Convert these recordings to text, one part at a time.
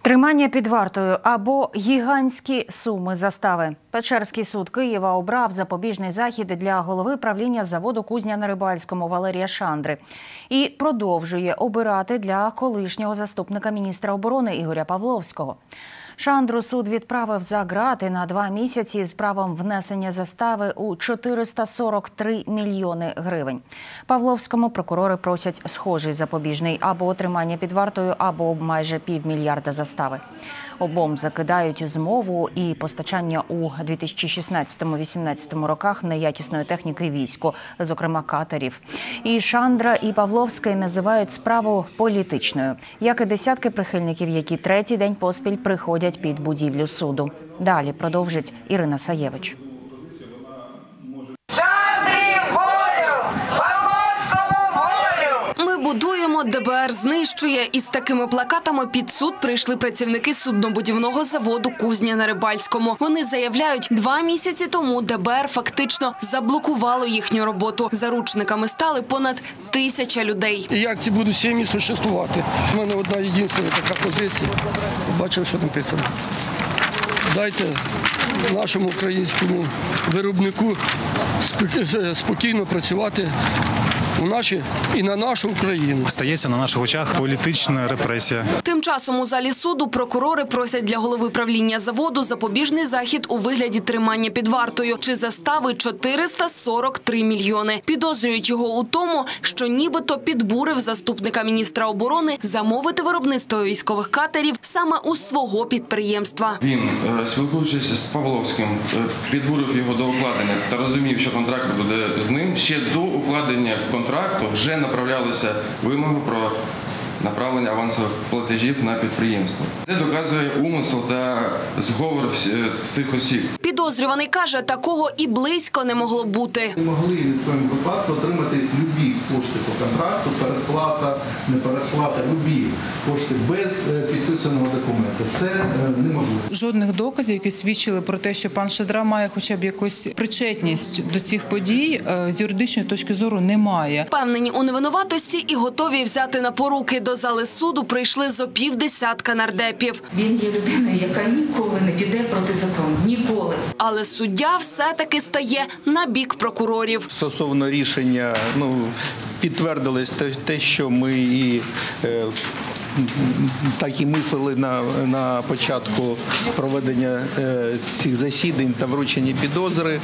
Тримання під вартою або гігантські суми застави. Печерський суд Києва обрав запобіжний захід для голови правління заводу «Кузня» на Рибальському Валерія Шандри. І продовжує обирати для колишнього заступника міністра оборони Ігоря Павловського. Шандру суд відправив за ґрати на 2 місяці з правом внесення застави у 443 мільйони гривень. Павловському прокурори просять схожий запобіжний або тримання під вартою, або майже півмільярда застави. Обом закидають змову і постачання у 2016-2018 роках неякісної техніки війську, зокрема катерів. І Шандра, і Павловський називають справу політичною, як і десятки прихильників, які третій день поспіль приходять під будівлю суду. Далі продовжить Ірина Саєвич. Будуємо, ДБР знищує. Із такими плакатами під суд прийшли працівники суднобудівного заводу «Кузня» на Рибальському. Вони заявляють, 2 місяці тому ДБР фактично заблокувало їхню роботу. Заручниками стали понад 1000 людей. І як ці будуть сім'ї существувати? У мене одна єдина така позиція. Бачили, що написано. Дайте нашому українському виробнику спокійно працювати і на нашу Україну. Стається на наших очах політична репресія. Тим часом у залі суду прокурори просять для голови правління заводу запобіжний захід у вигляді тримання під вартою чи застави 443 мільйони. Підозрюють його у тому, що нібито підбурив заступника міністра оборони замовити виробництво військових катерів саме у свого підприємства. Він, спілкуючись з Павловським, підбурив його до укладення та розумів, що контракт буде з ним. Ще до укладення контракту вже направлялися вимоги про направлення авансових платежів на підприємство. Це доказує умисел та зговор цих осіб. Підозрюваний каже, такого і близько не могло бути. Не могли в своєму випадку отримати любі кошти по контракту, передплата, не передплата, любі кошти без підписаного документу. Це неможливо. Жодних доказів, які свідчили про те, що пан Шандра має хоча б якусь причетність до цих подій, з юридичної точки зору немає. Впевнені у невинуватості і готові взяти на поруки. До зали суду прийшли зо 50 нардепів. Він є людиною, яка ніколи не піде проти закону. Ніколи. Але суддя все-таки стає на бік прокурорів. Стосовно рішення, підтвердилось те, що ми і так і мислили на початку проведення цих засідань та вручення підозри.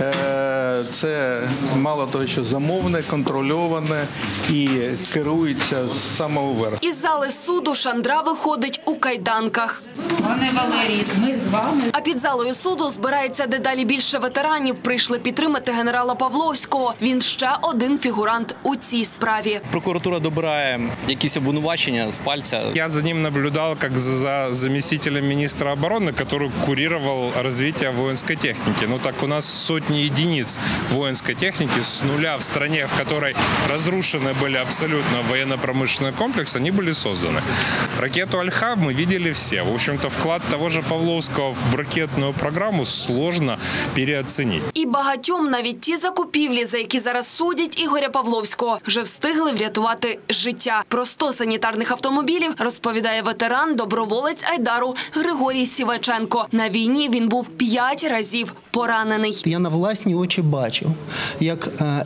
Це мало того, що замовне, контрольоване і керується з самого верху. Із зали суду Шандра виходить у кайданках. Пане Валерій, ми з вами. А під залою суду збирається дедалі більше ветеранів. Прийшли підтримати генерала Павловського. Він ще один фігурант у цій справі. Прокуратура добирає якісь обвинувачення з пальця. Я за ним наблюдал как за заместителем министра обороны, который курировал развитие воинской техники. Ну так у нас сотни единиц воинской техники с нуля в стране, в которой разрушены были абсолютно военно-промышленный комплекс, они были созданы. Ракету «Альха» мы видели все. В общем-то, вклад того же Павловского в ракетную программу сложно переоценить. І багатьом навіть ті закупівлі, за які зараз судять Ігоря Павловського, вже встигли врятувати життя. Про 100 санітарних автомобілів розповідає ветеран, доброволець Айдару Григорій Сіваченко. На війні він був 5 разів поранений. Я на власні очі бачив, як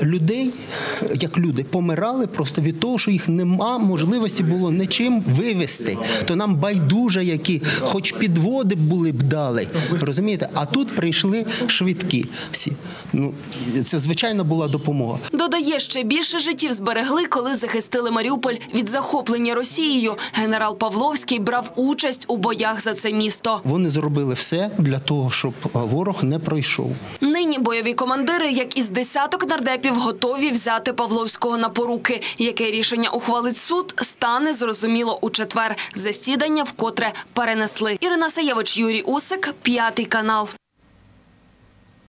люди помирали просто від того, що їх нема можливості було нічим вивезти. То нам байдуже, які хоч підводи були б дали, розумієте? А тут прийшли швидкі всі. Це, звичайно, була допомога. Додає, ще більше життів зберегли, коли захистили Маріуполь від захоплення Росією. Генерал Павловський брав участь у боях за це місто. Вони зробили все для того, щоб ворог не пройшов. Нині бойові командири, як із десяток нардепів, готові взяти Павловського на поруки. Яке рішення ухвалить суд, стане зрозуміло у четвер. Засідання вкотре перенесли. Ірина Саєвич, Юрій Усик, 5 канал.